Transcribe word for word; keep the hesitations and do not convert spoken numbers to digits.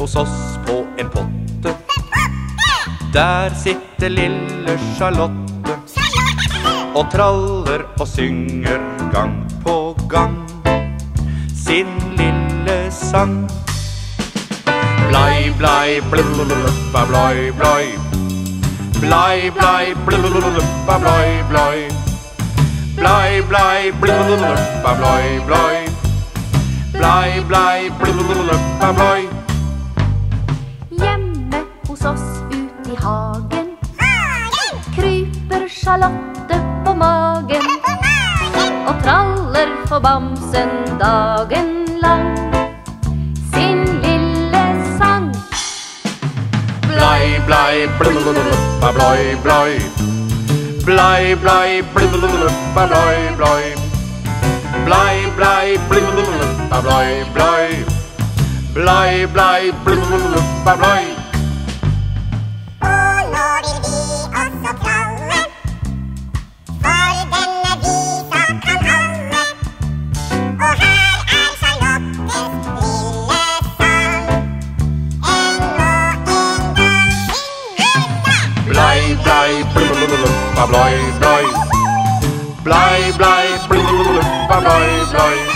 hos oss på en potte. Der sitter lille Charlotte og traller og synger gang på gang sin lille sang. Blei, blei, blubba, bloi, bloi. Blei, blei, blubba, bloi, bloi. Blei, blei, blubba, bloi, bloi. Blei, blei, blubba, bloi. Hjemme hos oss ut i hagen kryper Charlotte på magen og traller for bamsen dagen lang sin lille sang. Blei, blei, blubba, bloi, bloi. Blei, blei, blubba, bloi, bloi. Blei, blei, blubba, bloi, bloi. Blei, blei, blubba, bloi. Og nå vil vi også tralle, for denne visa kan alle. Og her er Charlottes lille sang. En og en gang synger da. Blei, blei, blubba, bloi, bloi. Blei, blei, blubba, bloi, bloi.